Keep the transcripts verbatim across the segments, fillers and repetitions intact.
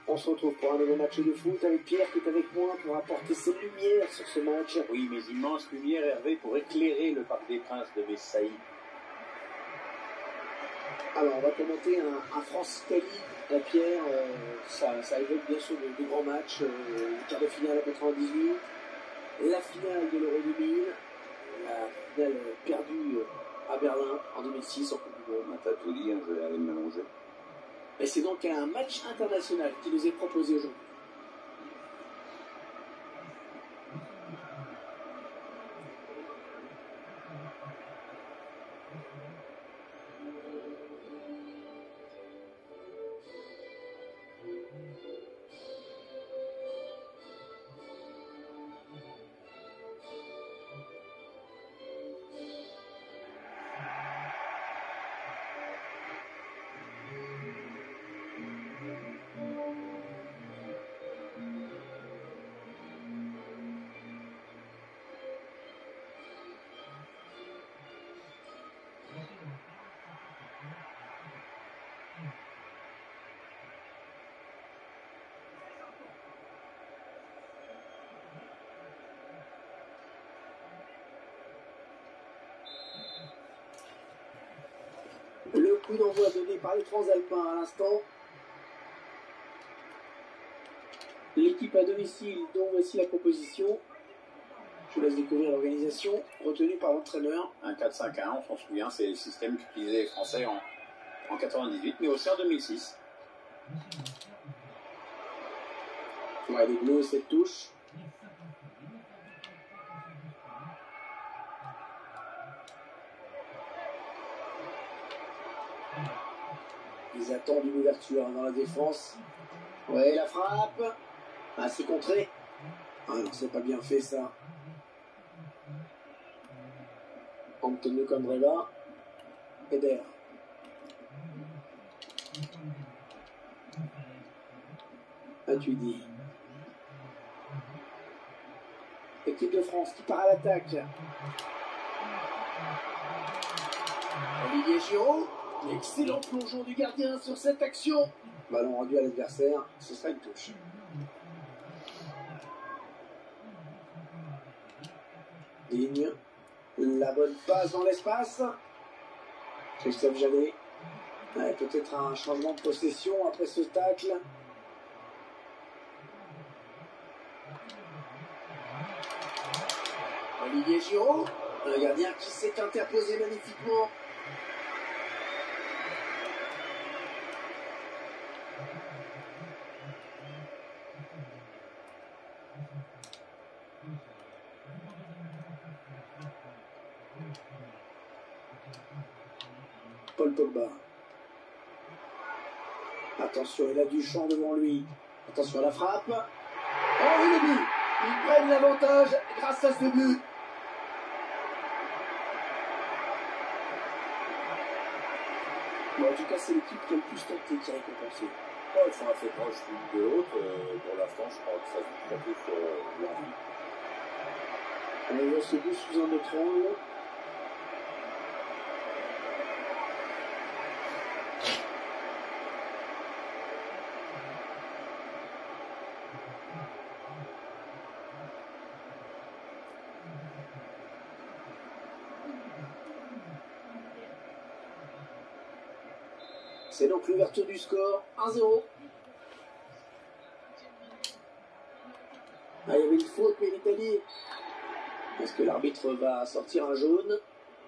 On se retrouve pour un nouveau match de foot avec Pierre qui est avec moi pour apporter ses lumières sur ce match. Oui, mes immenses lumières, Hervé, pour éclairer le Parc des Princes de Versailles. Alors, on va commenter un, un France-Italie. La Pierre, euh, ça, ça évoque bien sûr de, de grands matchs. Euh, le quart de finale en quatre-vingt-dix-huit, la finale de l'Euro deux mille, la finale perdue à Berlin en deux mille six en Coupe du Monde. T'as tout dit, hein, je vais aller me manger. Et c'est donc un match international qui nous est proposé aujourd'hui. Le coup d'envoi donné par les Transalpins à l'instant. L'équipe à domicile dont voici la composition. Je vous laisse découvrir l'organisation retenue par l'entraîneur. Un quatre cinq un, on s'en souvient, c'est le système qu'utilisaient les Français en, en quatre-vingt-dix-huit, mais aussi en deux mille six. Ouais, les bleus, cette touche. Ils attendent une ouverture dans la défense. Ouais, la frappe. Ah, c'est contré. Ah non, c'est pas bien fait ça. Antonio Candreva. Eder. Matuidi. Équipe de France qui part à l'attaque. Olivier Giroud. Excellent plongeon du gardien sur cette action. Ballon rendu à l'adversaire, ce sera une touche. Digne. La bonne passe dans l'espace. Christophe Jallet. Ouais, peut-être un changement de possession après ce tacle. Olivier Giroud. Un gardien qui s'est interposé magnifiquement. Paul Pogba. Attention, il a du champ devant lui. Attention à la frappe. Oh, oui, le but. Ils prennent l'avantage grâce à ce but. Bon, en tout cas, c'est l'équipe qui a le plus tenté qui est récompensée. Oh, ils sont assez proches l'une de l'autre. Euh, pour la France, je crois que ça se tapait sur euh, l'envie. On voit ce but sous un autre angle. C'est donc l'ouverture du score, un zéro. Ah, il y avait une faute, mais l'Italie. Est-ce que l'arbitre va sortir un jaune?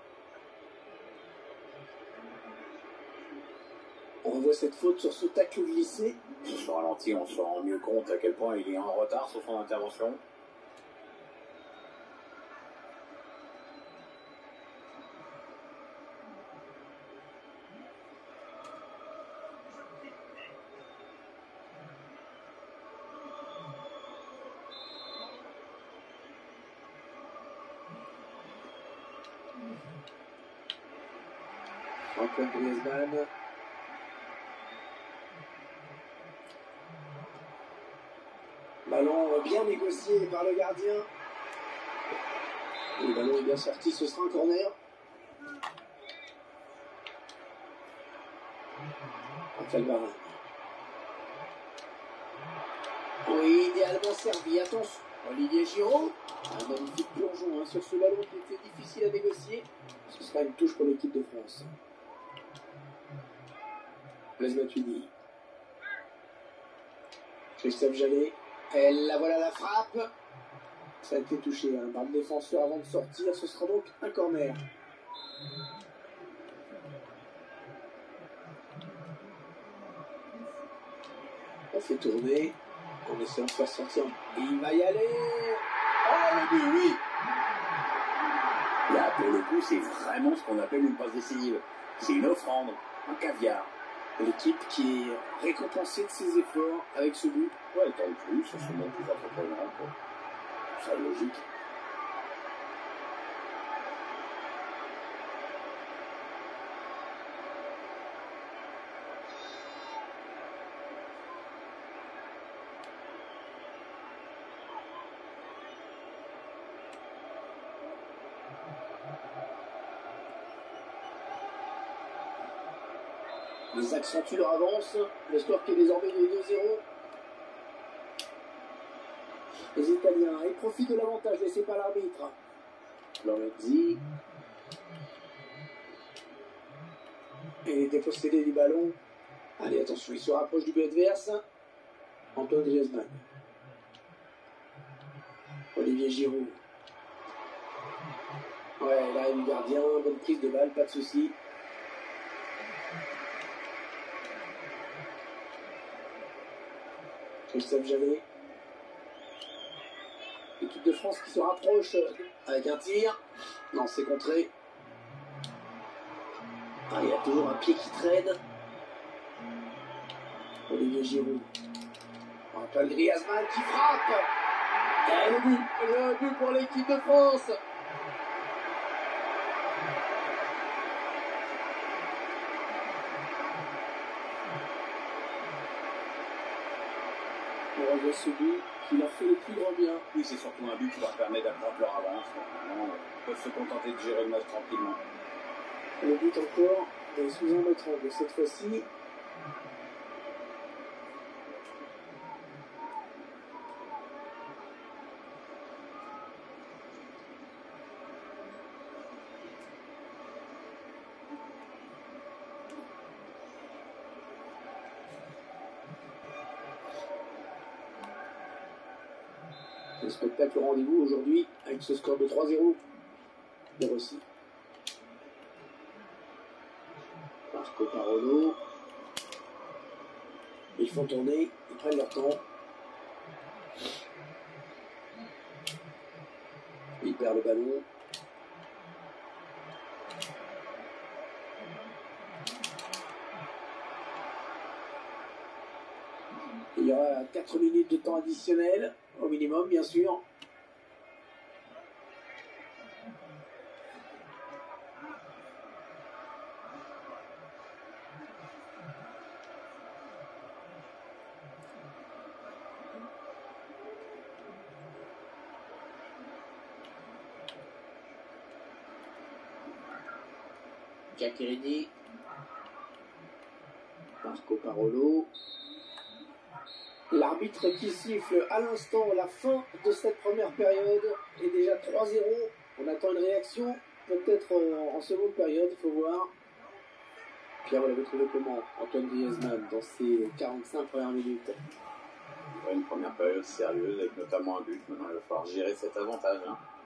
On revoit cette faute sur ce tacle glissé. Sur ralenti, on se rend mieux compte à quel point il est en retard sur son intervention. Antoine Griezmann. Ballon bien négocié par le gardien. Le ballon est bien sorti, ce sera un corner. Raphaël Varane. Oui, idéalement servi. Attention, Olivier Giroud. Un magnifique plongeon hein, sur ce ballon qui était difficile à négocier. Ce sera une touche pour l'équipe de France. Blaise Matuidi. Christophe Jallet. Et la voilà la frappe. Ça a été touché hein, par le défenseur avant de sortir. Ce sera donc un corner. On fait tourner. On essaie de faire sortir. Et il va y aller. Oh, le but, oui. Là, pour le coup, c'est vraiment ce qu'on appelle une passe décisive. C'est une offrande, un caviar. L'équipe qui est récompensée de ses efforts avec ce but. Ouais, tant de plus, ça se montre plus entreprenant. C'est logique. Ils accentuent leur avance. Le score qui est désormais de deux zéro. Les Italiens, ils profitent de l'avantage laissé par l'arbitre. Lorenzi. Et il est dépossédé du ballon. Allez, attention, il se rapproche du but adverse. Antoine Griezmann. Olivier Giroud. Ouais, là, il est gardien. Bonne prise de balle, pas de souci. Christophe Jallet. L'équipe de France qui se rapproche avec un tir. Non, c'est contré. Ah, il y a toujours un pied qui traîne. Olivier Giroud. Antoine Griezmann qui frappe. Et le but, le but pour l'équipe de France. On revoit ce but qui leur fait le plus grand bien. Oui, c'est surtout un but qui leur permet d'accroître leur avance. Maintenant, ils peuvent se contenter de gérer le match tranquillement. Le but encore, mais sous un autre angle cette fois-ci. Le spectacle au rendez-vous aujourd'hui avec ce score de trois zéro. De Rossi. Marco Parolo. Ils font tourner, ils prennent leur temps. Ils perdent le ballon. Il y aura quatre minutes de temps additionnel, au minimum, bien sûr. Giaccherini. Marco Parolo. L'arbitre qui siffle à l'instant la fin de cette première période est déjà trois zéro. On attend une réaction, peut-être en seconde période, il faut voir. Pierre, vous l'avez trouvé comment, Antoine Griezmann, dans ces quarante-cinq premières minutes? Une première période sérieuse avec notamment un but. Maintenant, il va falloir gérer cet avantage. Hein.